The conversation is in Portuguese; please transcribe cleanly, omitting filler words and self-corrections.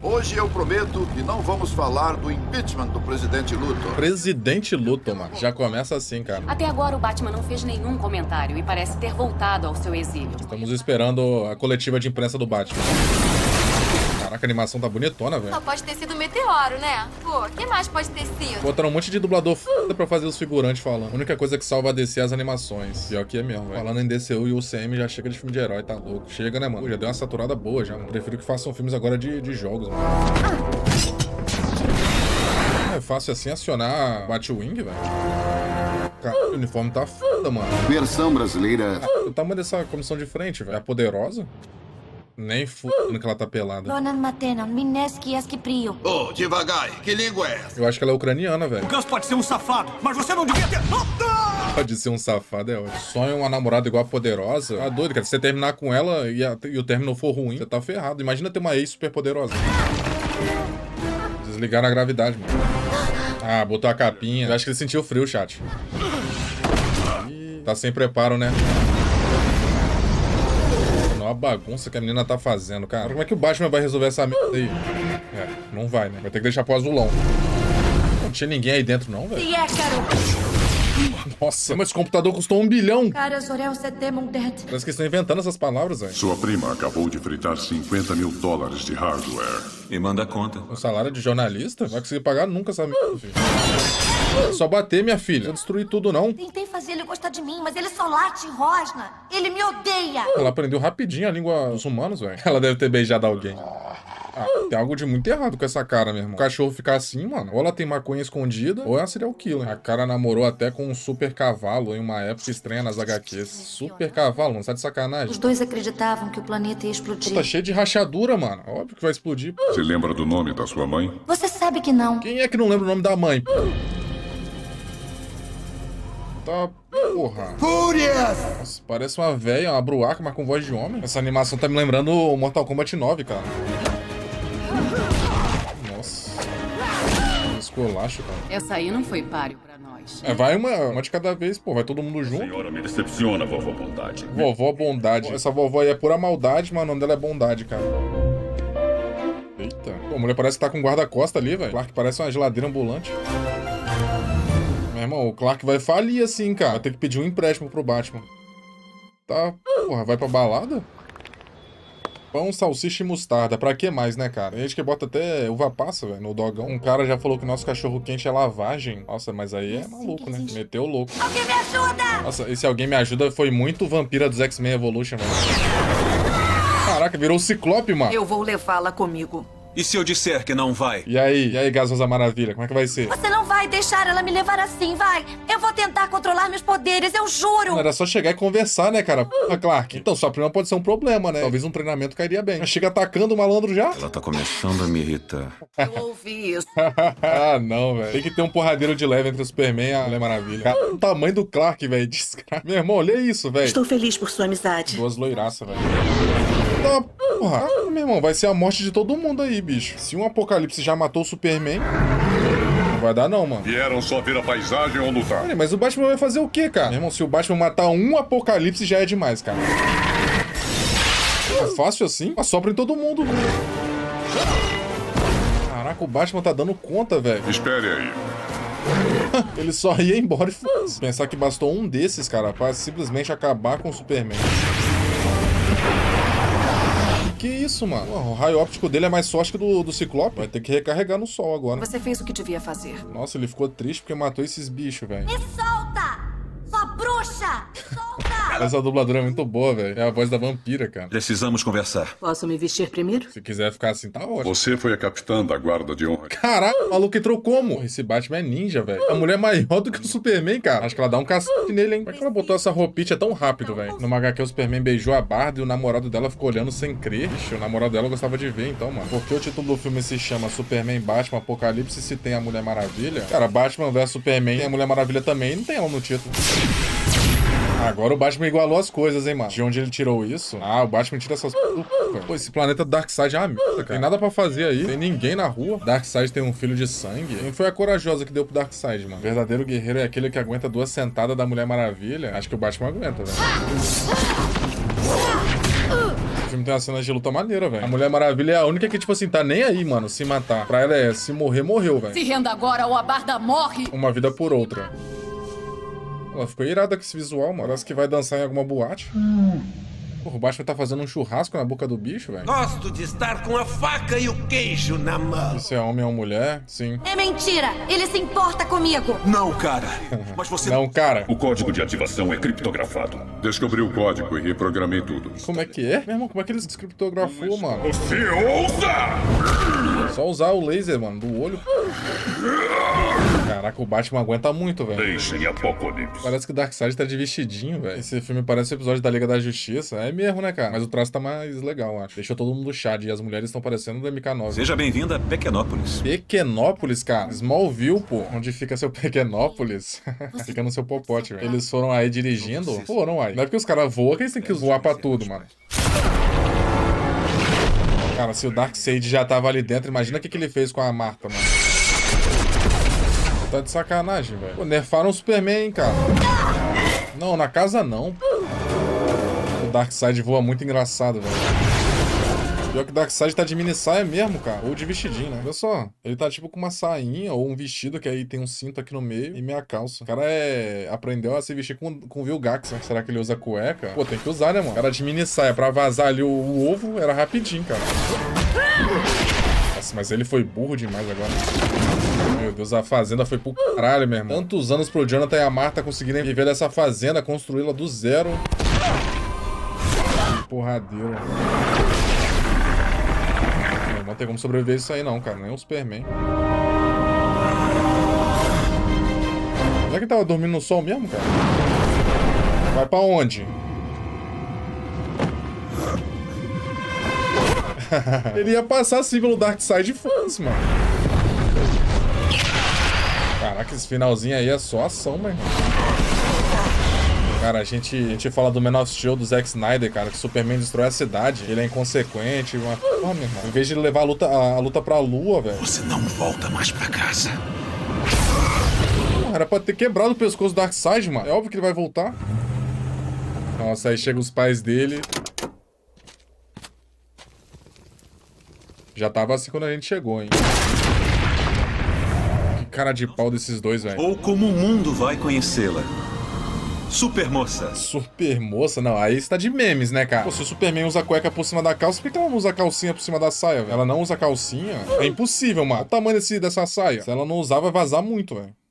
Hoje eu prometo que não vamos falar do impeachment do presidente Luthor. Presidente Luthor, mano. Já começa assim, cara. Até agora o Batman não fez nenhum comentário e parece ter voltado ao seu exílio. Estamos esperando a coletiva de imprensa do Batman. Caraca, a animação tá bonitona, velho. Só pode ter sido um meteoro, né? Pô, que mais pode ter sido? Botaram um monte de dublador foda pra fazer os figurantes falando. A única coisa que salva a DC é as animações. Pior que é mesmo, velho. Falando em DCU e UCM, já chega de filme de herói, tá louco. Chega, né, mano? Pô, já deu uma saturada boa já, mano. Prefiro que façam filmes agora de jogos, mano. É fácil assim acionar Batwing, velho. Cara, o uniforme tá foda, mano. Versão brasileira. O tamanho dessa comissão de frente, velho. É poderosa? Nem fudendo que ela tá pelada. Donan Matena, Mineski Askiprio. Oh, devagar, que língua é essa? Eu acho que ela é ucraniana, velho. O Gus pode ser um safado, mas você não devia ter... Pode ser um safado, é ótimo. Sonha uma namorada igual a poderosa. Tá doido, cara. Se você terminar com ela e o término for ruim, você tá ferrado. Imagina ter uma ex super poderosa. Desligaram a gravidade, mano. Ah, botou a capinha. Eu acho que ele sentiu frio, chat. Ih, tá sem preparo, né? Olha a bagunça que a menina tá fazendo, cara. Como é que o Batman vai resolver essa merda aí? É, não vai, né? Vai ter que deixar pro azulão. Não tinha ninguém aí dentro, não, velho. Nossa, mas esse computador custou 1 bilhão. Parece que eles estão inventando essas palavras, velho. Sua prima acabou de fritar $50 mil de hardware. Me manda a conta. O salário de jornalista? Não vai conseguir pagar nunca essa merda, filho. É só bater, minha filha. Não destruir tudo, não. Tentei fazer ele gostar de mim, mas ele só late e rosna. Ele me odeia. Ela aprendeu rapidinho a língua dos humanos, velho. Ela deve ter beijado alguém. Ah, tem algo de muito errado com essa cara, meu irmão. O cachorro ficar assim, mano. Ou ela tem maconha escondida, ou é uma serial killer. A cara namorou até com um super cavalo em uma época estranha nas HQs. Super cavalo, mano. Tá de sacanagem? Os dois acreditavam que o planeta ia explodir. Tá cheio de rachadura, mano. Óbvio que vai explodir. Você lembra do nome da sua mãe? Você sabe que não. Quem é que não lembra o nome da mãe? Tá, porra. Fúrias! Nossa, parece uma velha, uma bruaca, mas com voz de homem. Essa animação tá me lembrando o Mortal Kombat 9, cara. Nossa. Esculacho, cara. Essa aí não foi páreo pra nós. É, vai uma de cada vez, pô. Vai todo mundo junto. Senhora, me decepciona, vovó Bondade. Vovó Bondade. Essa vovó aí é pura maldade, mas o nome dela é Bondade, cara. Eita. Pô, a mulher parece que tá com guarda-costa ali, velho. Clark parece uma geladeira ambulante. Meu irmão, o Clark vai falir assim, cara. Vai ter que pedir um empréstimo pro Batman. Tá, porra, vai pra balada? Pão, salsicha e mostarda. Pra que mais, né, cara? Tem gente que bota até uva passa, velho, no dogão. Um cara já falou que nosso cachorro quente é lavagem. Nossa, mas aí é maluco, né? Meteu o louco. Alguém me ajuda! Nossa, esse alguém me ajuda foi muito vampira dos X-Men Evolution, velho. Caraca, virou o Ciclope, mano. Eu vou levá-la comigo. E se eu disser que não vai? E aí, Gasosa Maravilha, como é que vai ser? Você não vai deixar ela me levar assim, vai! Eu vou tentar controlar meus poderes, eu juro! Não, era só chegar e conversar, né, cara? Porra, Clark. Então, sua prima pode ser um problema, né? Talvez um treinamento cairia bem. Mas chega atacando o malandro já? Ela tá começando a me irritar. Eu ouvi isso. Ah, não, velho. Tem que ter um porradeiro de leve entre o Superman e a Mulher Maravilha. Cara, o tamanho do Clark, velho. Meu irmão, olha isso, velho. Estou feliz por sua amizade. Duas loiraças, velho. Tá, porra. Ah, meu irmão, vai ser a morte de todo mundo aí, bicho. Se um apocalipse já matou o Superman, não vai dar não, mano. Vieram só ver a paisagem ou lutar? Olha, mas o Batman vai fazer o quê, cara? Meu irmão, se o Batman matar um apocalipse já é demais, cara. É fácil assim? Assopra em todo mundo. Caraca, o Batman tá dando conta, velho. Espere aí. Ele só ia embora e foda-se. Pensar que bastou um desses, cara, pra simplesmente acabar com o Superman. Que isso, mano? Porra, o raio óptico dele é mais forte que do Ciclope. Vai ter que recarregar no sol agora. Você fez o que devia fazer. Nossa, ele ficou triste porque matou esses bichos, velho. Me solta! Sua bruxa! Solta! Essa dubladora é muito boa, velho. É a voz da vampira, cara. Precisamos conversar. Posso me vestir primeiro? Se quiser ficar assim, tá ótimo. Você foi a capitã da guarda de honra. Caraca, o maluco entrou como? Esse Batman é ninja, velho. A mulher é maior do que o Superman, cara. Acho que ela dá um cacete nele, hein? Como é que ela botou essa roupinha tão rápido, velho? No HQ, o Superman beijou a Barbie e o namorado dela ficou olhando sem crer. Ixi, o namorado dela gostava de ver, então, mano. Por que o título do filme se chama Superman, Batman, Apocalipse se tem a Mulher Maravilha? Cara, Batman vs Superman tem a Mulher Maravilha também, não tem ela no título. Agora o Batman igualou as coisas, hein, mano. De onde ele tirou isso? Ah, o Batman tira essas... Pô, esse planeta Darkseid é uma merda, cara. Tem nada pra fazer aí. Tem ninguém na rua. Darkseid tem um filho de sangue. Quem foi a corajosa que deu pro Darkseid, mano? O verdadeiro guerreiro é aquele que aguenta 2 sentadas da Mulher Maravilha. Acho que o Batman aguenta, velho. filme tem uma cena de luta maneira, velho. A Mulher Maravilha é a única que, tipo assim, tá nem aí, mano, se matar. Pra ela é, se morrer, morreu, velho. Se renda agora ou a Barda morre! Uma vida por outra. Ela ficou irada com esse visual, mano. Parece que vai dançar em alguma boate. Porra, o Batman tá fazendo um churrasco na boca do bicho, velho. Gosto de estar com a faca e o queijo na mão. Isso é homem ou mulher? Sim. É mentira! Ele se importa comigo! Não, cara. Mas você... Não, cara. O código de ativação é criptografado. Descobri o código e reprogramei tudo. Como é que é? Meu irmão, como é que eles descriptografou, mano? Você ousa! Só usar o laser, mano, do olho. Caraca, o Batman aguenta muito, velho. Deixem Apocalipse. Parece que o Darkseid tá de vestidinho, velho. Esse filme parece um episódio da Liga da Justiça. É mesmo, né, cara? Mas o traço tá mais legal, acho. Deixou todo mundo chade e as mulheres estão parecendo do MK9. Seja bem-vinda a Pequenópolis. Pequenópolis, cara? Smallville, pô. Onde fica seu Pequenópolis? Fica no seu popote, velho. Eles foram aí dirigindo? Foram aí. Não é porque os caras voam que eles têm que voar pra tudo, mano. Cara, se o Darkseid já tava ali dentro, imagina o que ele fez com a Marta, mano. Tá de sacanagem, velho. Pô, nerfaram o Superman, hein, cara. Não, na casa não. O Darkseid voa muito engraçado, velho. Pior que o Darkseid tá de mini saia mesmo, cara. Ou de vestidinho, né? Olha só. Ele tá tipo com uma sainha ou um vestido que aí tem um cinto aqui no meio e meia calça. O cara aprendeu a se vestir com Vilgax, né? Será que ele usa cueca? Pô, tem que usar, né, mano? O cara de mini saia pra vazar ali o ovo era rapidinho, cara. Nossa, mas ele foi burro demais agora. Meu Deus, a fazenda foi pro caralho, meu irmão. Tantos anos pro Jonathan e a Marta conseguirem viver dessa fazenda, construí-la do zero. Que porradeiro. Não tem como sobreviver isso aí não, cara. Nem o Superman. Será que ele tava dormindo no sol mesmo, cara? Vai pra onde? Ele ia passar assim pelo Darkseid e foda-se, mano. Caraca, esse finalzinho aí é só ação, meu irmão. Cara, a gente fala do Man of Steel, do Zack Snyder, cara, que o Superman destrói a cidade. Ele é inconsequente, uma porra, meu irmão. Em vez de ele levar a luta pra lua, velho. Você não volta mais pra casa. Era pra ter quebrado o pescoço do Darkseid, mano. É óbvio que ele vai voltar. Nossa, aí chegam os pais dele. Já tava assim quando a gente chegou, hein. Que cara de pau desses dois, velho. Ou como o mundo vai conhecê-la. Supermoça. Supermoça? Não, aí você tá de memes, né, cara? Pô, se o Superman usa cueca por cima da calça, por que ela não usa calcinha por cima da saia, velho? Ela não usa calcinha? É impossível, mano. Olha o tamanho dessa saia. Se ela não usar, vai vazar muito, velho.